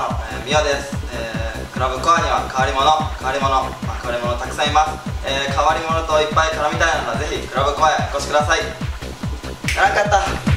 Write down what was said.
の、ミオです。クラブコアには変わり者たくさんいます。変わり者といっぱい絡みたいので、ぜひクラブコアへお越しください。長かった。